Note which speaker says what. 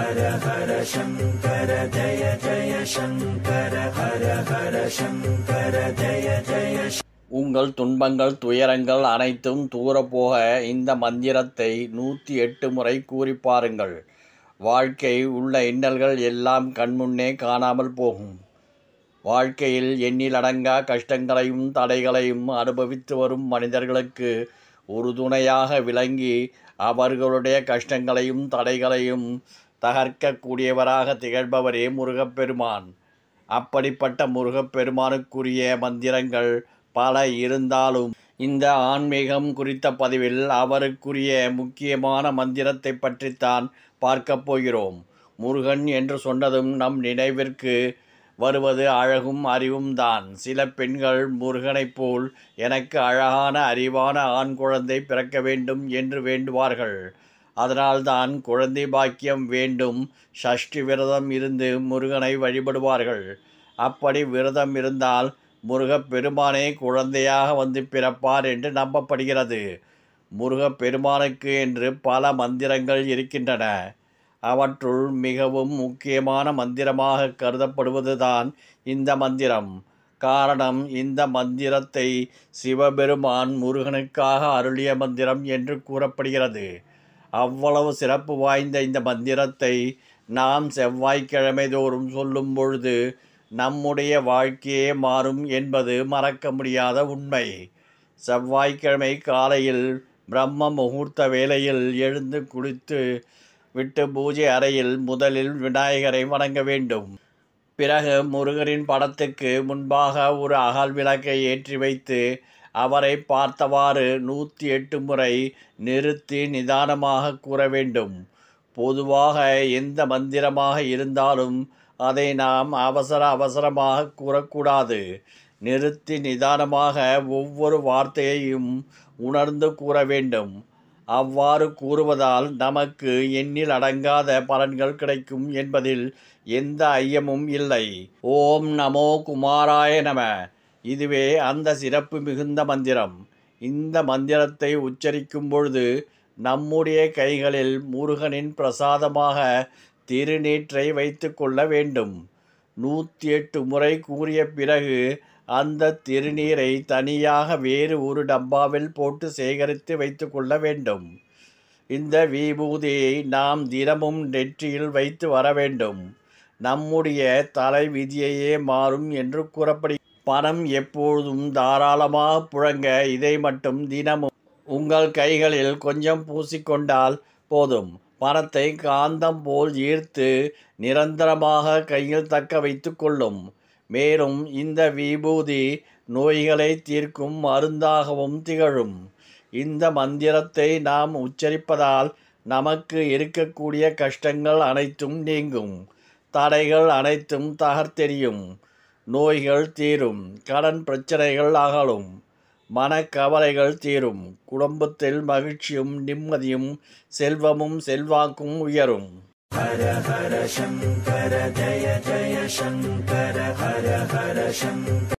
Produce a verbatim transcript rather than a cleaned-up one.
Speaker 1: ஹர ஹர சங்கர ஜய ஜய சங்கர ஹர ஹர சங்கர ஜய ஜய. உங்கள் துன்பங்கள் துயரங்கள் அனைத்தும் தூரப்போக இந்த மந்திரத்தை நூற்றி எட்டு முறை கூறி பாருங்கள். வாழ்க்கை உள்ள இன்னல்கள் எல்லாம் கண்முன்னே காணாமல் போகும். வாழ்க்கையில் எண்ணிலடங்கா கஷ்டங்களையும் தடைகளையும் அனுபவித்து வரும் மனிதர்களுக்கு ஒரு துணையாக விளங்கி அவர்களுடைய கஷ்டங்களையும் தடைகளையும் தகர்க்கக்கூடியவராக திகழ்பவரே முருகப்பெருமான். அப்படிப்பட்ட முருகப்பெருமானுக்குரிய மந்திரங்கள் பல இருந்தாலும் இந்த ஆன்மீகம் குறித்த பதிவில் அவருக்குரிய முக்கியமான மந்திரத்தை பற்றித்தான் பார்க்கப் போகிறோம். முருகன் என்று சொன்னதும் நம் நினைவிற்கு வருவது அழகும் அறிவும் தான். சில பெண்கள் முருகனைப் போல் எனக்கு அழகான அறிவான ஆண் குழந்தை பிறக்க வேண்டும் என்று வேண்டுவார்கள். அதனால்தான் குழந்தை பாக்கியம் வேண்டும் சஷ்டி விரதம் இருந்து முருகனை வழிபடுவார்கள். அப்படி விரதம் இருந்தால் முருகப்பெருமானே குழந்தையாக வந்து பிறப்பார் என்று நம்பப்படுகிறது. முருகப்பெருமானுக்கு என்று பல மந்திரங்கள் இருக்கின்றன. அவற்றுள் மிகவும் முக்கியமான மந்திரமாக கருதப்படுவதுதான் இந்த மந்திரம். காரணம், இந்த மந்திரத்தை சிவபெருமான் முருகனுக்காக அருளிய மந்திரம் என்று கூறப்படுகிறது. அவ்வளவு சிறப்பு வாய்ந்த இந்த மந்திரத்தை நாம் செவ்வாய்க்கிழமை தோறும் சொல்லும் பொழுது நம்முடைய வாழ்க்கையே மாறும் என்பது மறக்க முடியாத உண்மை. செவ்வாய்க்கிழமை காலையில் பிரம்ம முகூர்த்த வேளையில் எழுந்து குளித்து விட்டு பூஜை அறையில் முதலில் விநாயகரை வணங்க வேண்டும். பிறகு முருகனின் படத்துக்கு முன்பாக ஒரு அகல் விளக்கை ஏற்றி வைத்து அவரை பார்த்தவாறு நூற்றி எட்டு முறை நிறுத்தி நிதானமாக கூற வேண்டும். பொதுவாக எந்த மந்திரமாக இருந்தாலும் அதை நாம் அவசர அவசரமாக கூறக்கூடாது. நிறுத்தி நிதானமாக ஒவ்வொரு வார்த்தையையும் உணர்ந்து கூற வேண்டும். அவ்வாறு கூறுவதால் நமக்கு எண்ணில் அடங்காத பலன்கள் கிடைக்கும் என்பதில் எந்த ஐயமும் இல்லை. ஓம் நமோ குமாராய நம. இதுவே அந்த சிறப்பு மிகுந்த மந்திரம். இந்த மந்திரத்தை உச்சரிக்கும் பொழுது நம்முடைய கைகளில் முருகனின் பிரசாதமாக திருநீற்றை வைத்து கொள்ள வேண்டும். நூற்றி எட்டு முறை கூறிய பிறகு அந்த திருநீரை தனியாக வேறு ஒரு டப்பாவில் போட்டு சேகரித்து வைத்து கொள்ள வேண்டும். இந்த விபூதியை நாம் தினமும் நெற்றியில் வைத்து வர வேண்டும். நம்முடைய தலை விதியையே மாறும் என்று கூறப்படுகிறது. பணம் எப்பொழுதும் தாராளமாக புழங்க இதை மட்டும் தினமும் உங்கள் கைகளில் கொஞ்சம் பூசிக்கொண்டால் போதும். பணத்தை காந்தம் போல் ஈர்த்து நிரந்தரமாக கையில் தக்க வைத்து கொள்ளும். மேலும் இந்த விபூதி நோய்களை தீர்க்கும் மருந்தாகவும் திகழும். இந்த மந்திரத்தை நாம் உச்சரிப்பதால் நமக்கு இருக்கக்கூடிய கஷ்டங்கள் அனைத்தும் நீங்கும். தடைகள் அனைத்தும் தகர்த்தெறியும். நோய்கள் தீரும். கடன் பிரச்சனைகள் அகலும். மனக்கவலைகள் தீரும். குடும்பத்தில் மகிழ்ச்சியும் நிம்மதியும் செல்வமும் செல்வாக்கும் உயரும். ஹர ஹர சங்கர ஜய ஜய சங்கர ஹர ஹர சங்கர.